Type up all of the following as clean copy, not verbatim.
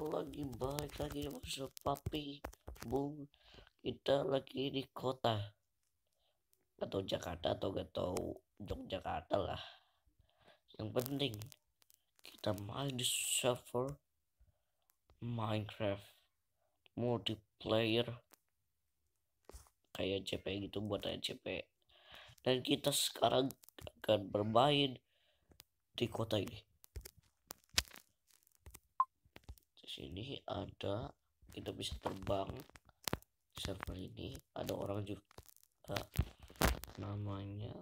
lagi balik lagi masuk papi bung. Kita lagi di kota atau Jakarta atau gak tahu Yogyakarta lah. Yang penting kita main di server Minecraft multiplayer kayak CP gitu, buat CP. Dan kita sekarang akan bermain di kota ini. Di sini ada, kita bisa terbang di server ini. Ada orang juga namanya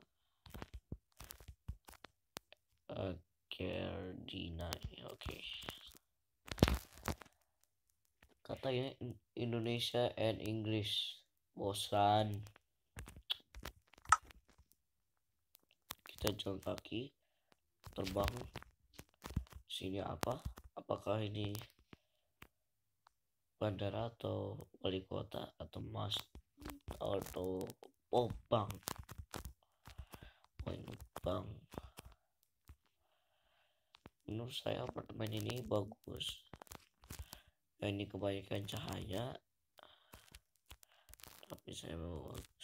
Gerdina. Oke. Katanya Indonesia and English. Bosan. Kita jalan kaki, terbang. Sini apa? Apakah ini bandara atau wali kota atau mas atau bank? Bank. Menurut saya apartemen ini bagus. Ini kebanyakan cahaya, tapi saya mau bagus.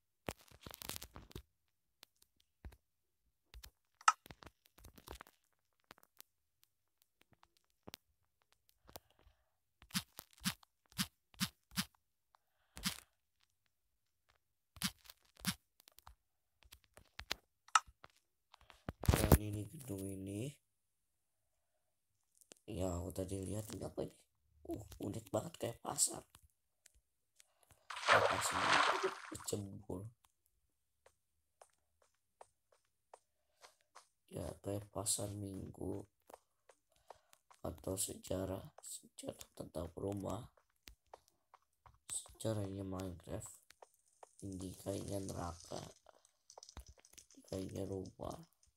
Dan ini gedung ini ya, aku tadi lihat ini apa ini? Unik banget, kayak pasar. Pasar berjemur. Ya, kayak pasar minggu atau sejarah tentang rumah, sejarahnya Minecraft. Ini kayaknya neraka, kayaknya rumah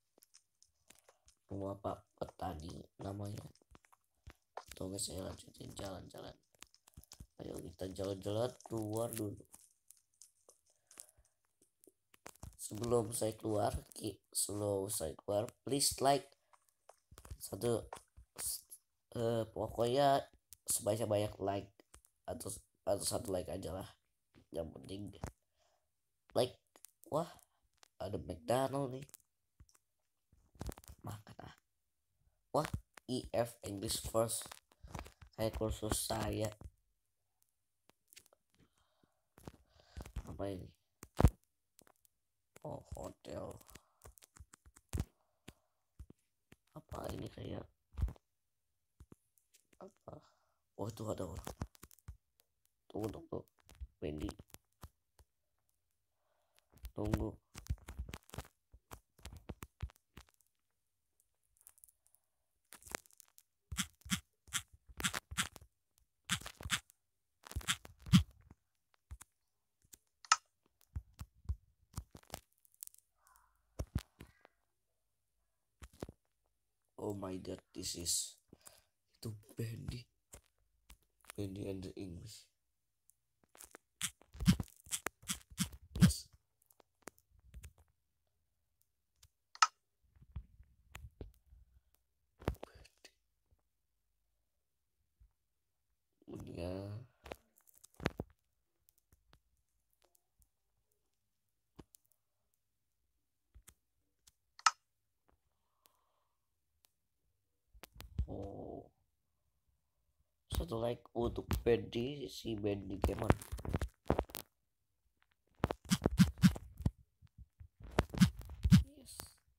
Pak Petani namanya. Tunggu saya lanjutin jalan-jalan. Ayo kita jalan-jalan keluar dulu. Sebelum saya keluar, please like pokoknya sebanyak like atau satu like aja lah. Yang penting like. Wah, ada McDonald nih. Makan ah. Wah, EF English first. Kayak kursus saya. Apa ini? Oh, hotel. Apa ini kayak apa? Oh, itu ada orang. Tunggu. Wendy. Tunggu. Oh my god, this is itu Bendy and the English. Yes. Ya. Oh. Satu like untuk Bendy, si Bendy Kemon. Yes.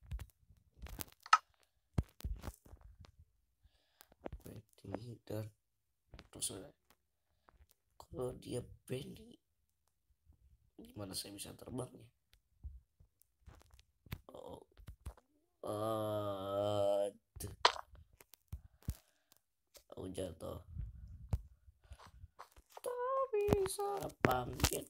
Bendy dan terus kalau dia Bendy, gimana saya bisa terbang ya? Oh. Jatuh. Tak bisa bangkit.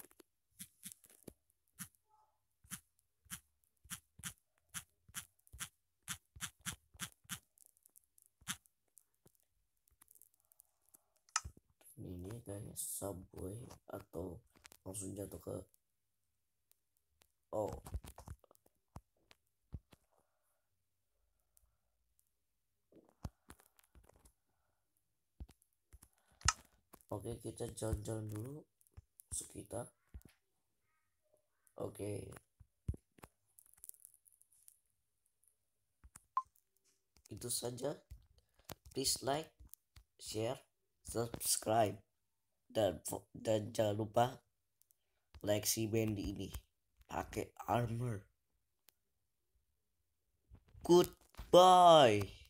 Ini kayak subway atau langsung jatuh ke Oke, kita jalan-jalan dulu sekitar. Oke, itu saja. Please like, share, subscribe, dan jangan lupa like si Bendy ini pakai armor. Goodbye.